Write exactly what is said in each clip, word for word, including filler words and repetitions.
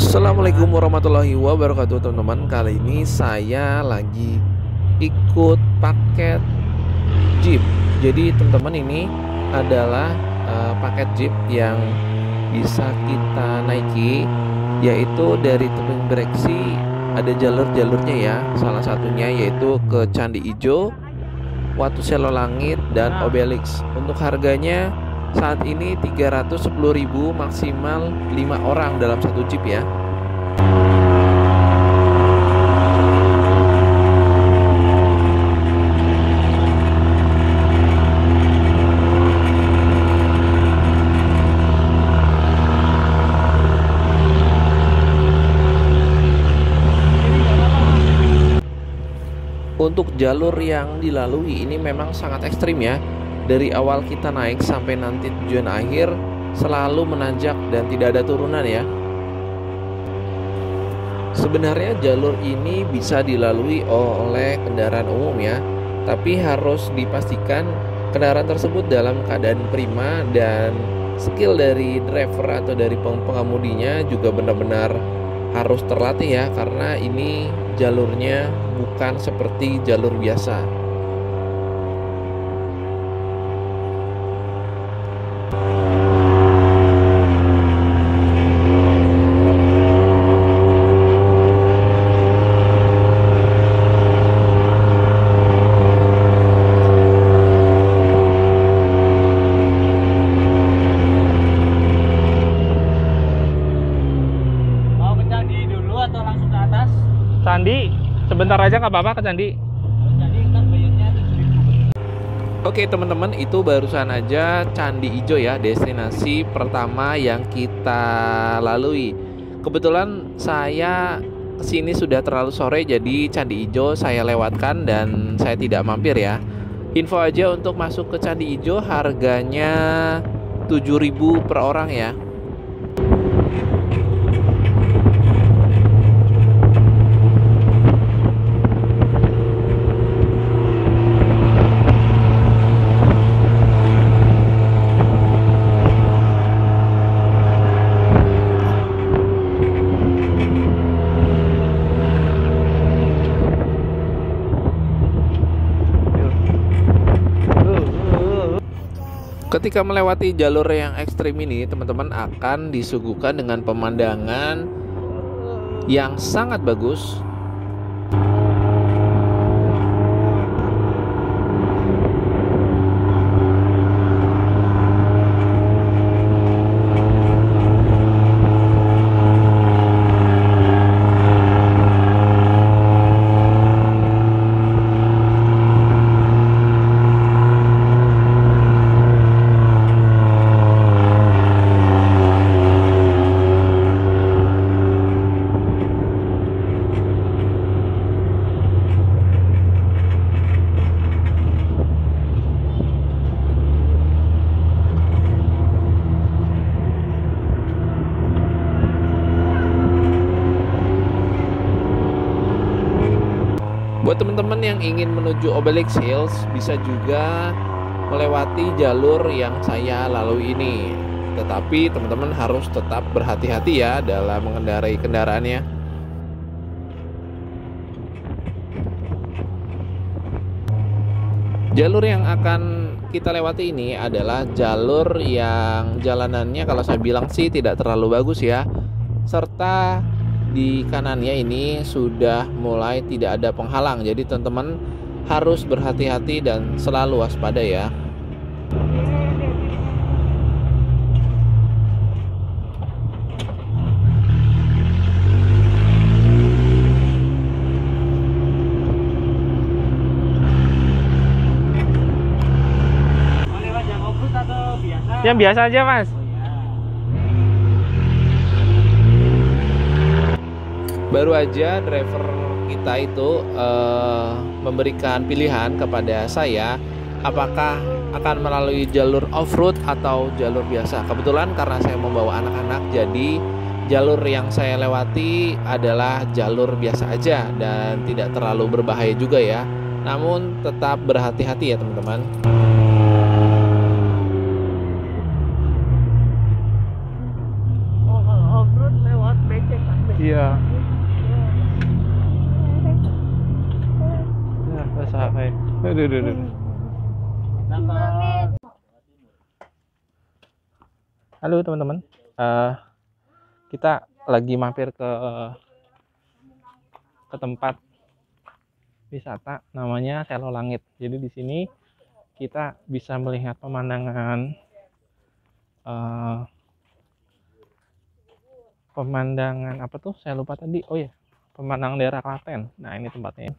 Assalamualaikum warahmatullahi wabarakatuh teman-teman. Kali ini saya lagi ikut paket Jeep. Jadi teman-teman, ini adalah uh, paket Jeep yang bisa kita naiki, yaitu dari tebing breksi ada jalur-jalurnya ya. Salah satunya yaitu ke Candi Ijo, Watu Selo Langit, dan Obelix. Untuk harganya saat ini tiga ratus sepuluh ribu, maksimal lima orang dalam satu Jeep ya. Untuk jalur yang dilalui ini memang sangat ekstrim ya. Dari awal kita naik sampai nanti tujuan akhir selalu menanjak dan tidak ada turunan ya. Sebenarnya jalur ini bisa dilalui oleh kendaraan umum ya, tapi harus dipastikan kendaraan tersebut dalam keadaan prima dan skill dari driver atau dari pengemudinya juga benar-benar harus terlatih ya, karena ini jalurnya bukan seperti jalur biasa. Candi, sebentar aja nggak apa-apa ke Candi. Oke teman-teman, itu barusan aja Candi Ijo ya, destinasi pertama yang kita lalui. Kebetulan saya kesini sudah terlalu sore, jadi Candi Ijo saya lewatkan dan saya tidak mampir ya. Info aja, untuk masuk ke Candi Ijo harganya tujuh ribu per orang ya. Ketika melewati jalur yang ekstrim ini, teman-teman akan disuguhkan dengan pemandangan yang sangat bagus. Buat teman-teman yang ingin menuju Obelix Hills, bisa juga melewati jalur yang saya lalui ini. Tetapi teman-teman harus tetap berhati-hati ya dalam mengendarai kendaraannya. Jalur yang akan kita lewati ini adalah jalur yang jalanannya kalau saya bilang sih tidak terlalu bagus ya. Serta di kanannya ini sudah mulai tidak ada penghalang, jadi teman-teman harus berhati-hati dan selalu waspada ya. Yang biasa aja mas. Baru aja driver kita itu uh, memberikan pilihan kepada saya apakah akan melalui jalur off-road atau jalur biasa. Kebetulan karena saya membawa anak-anak, jadi jalur yang saya lewati adalah jalur biasa aja dan tidak terlalu berbahaya juga ya. Namun tetap berhati-hati ya teman-teman. Oh, kalau off-road lewat becek kan? Hai. Aduh, aduh, aduh. Halo teman-teman, uh, kita lagi mampir ke ke tempat wisata namanya Selo Langit. Jadi di sini kita bisa melihat pemandangan uh, pemandangan apa tuh? Saya lupa tadi. Oh ya, pemandangan daerah Klaten. Nah ini tempatnya.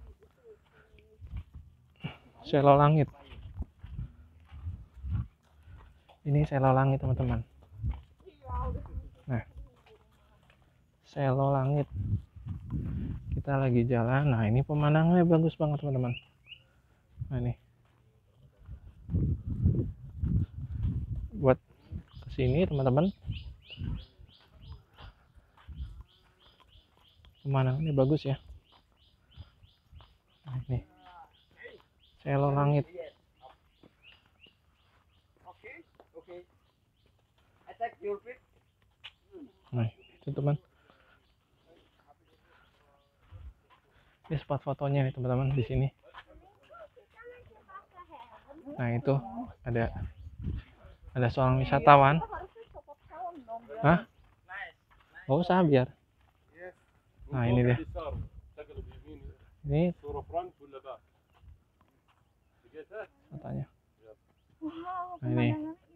Selo Langit. Ini Selo Langit teman-teman. Nah, Selo Langit. Kita lagi jalan. Nah ini pemandangannya bagus banget teman-teman. Nah ini. Buat kesini teman-teman. Pemandangannya bagus ya. Nah, ini Selo Langit. Nah itu teman. Ini spot fotonya nih teman-teman di sini. Nah itu ada ada seorang wisatawan. Hah? Gak usah biar. Nah ini dia. Ini katanya. Nah ini.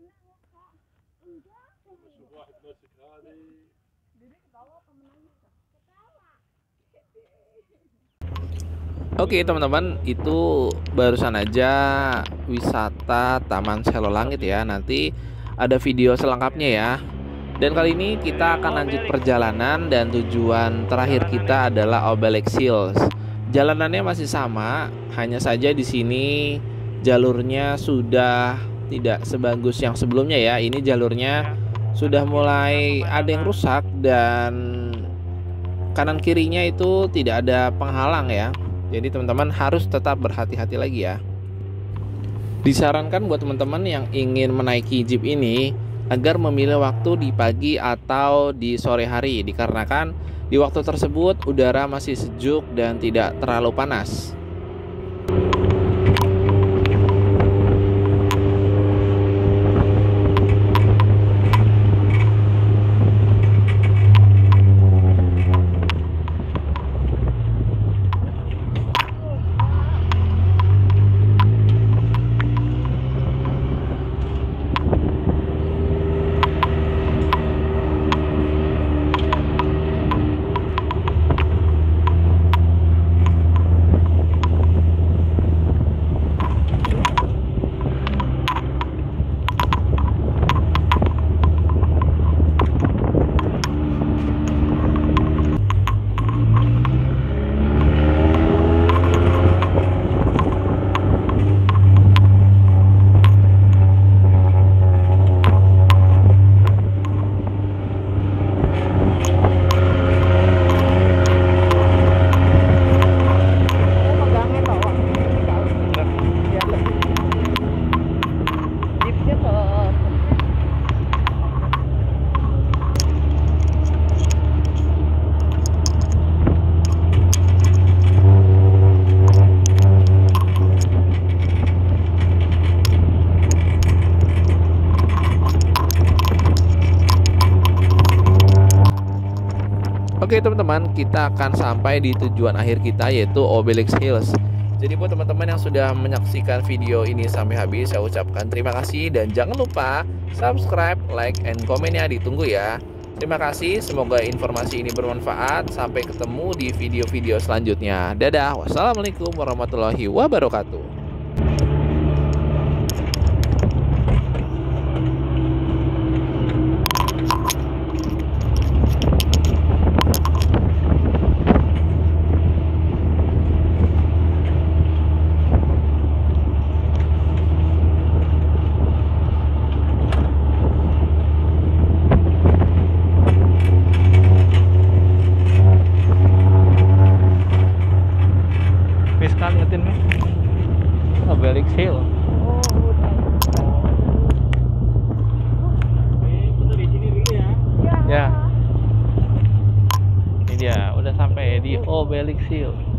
Oke teman-teman, itu barusan aja wisata Taman Selo Langit ya. Nanti ada video selengkapnya ya. Dan kali ini kita akan lanjut perjalanan dan tujuan terakhir kita adalah Obelix Hills. Jalanannya masih sama, hanya saja di sini jalurnya sudah tidak sebagus yang sebelumnya ya. Ini jalurnya sudah mulai ada yang rusak dan kanan kirinya itu tidak ada penghalang ya. Jadi teman-teman harus tetap berhati-hati lagi ya. Disarankan buat teman-teman yang ingin menaiki jeep ini agar memilih waktu di pagi atau di sore hari, dikarenakan di waktu tersebut udara masih sejuk dan tidak terlalu panas. Oke teman-teman, kita akan sampai di tujuan akhir kita yaitu Obelix Hills. Jadi buat teman-teman yang sudah menyaksikan video ini sampai habis, saya ucapkan terima kasih dan jangan lupa subscribe, like, and komennya ditunggu ya. Terima kasih, semoga informasi ini bermanfaat. Sampai ketemu di video-video selanjutnya. Dadah, wassalamualaikum warahmatullahi wabarakatuh. Fiskal liatin nih Obelix Hill. Oh, udah. Ini foto di sini dulu ya. Ya. Ya. Ini dia, udah sampai di Obelix Hill.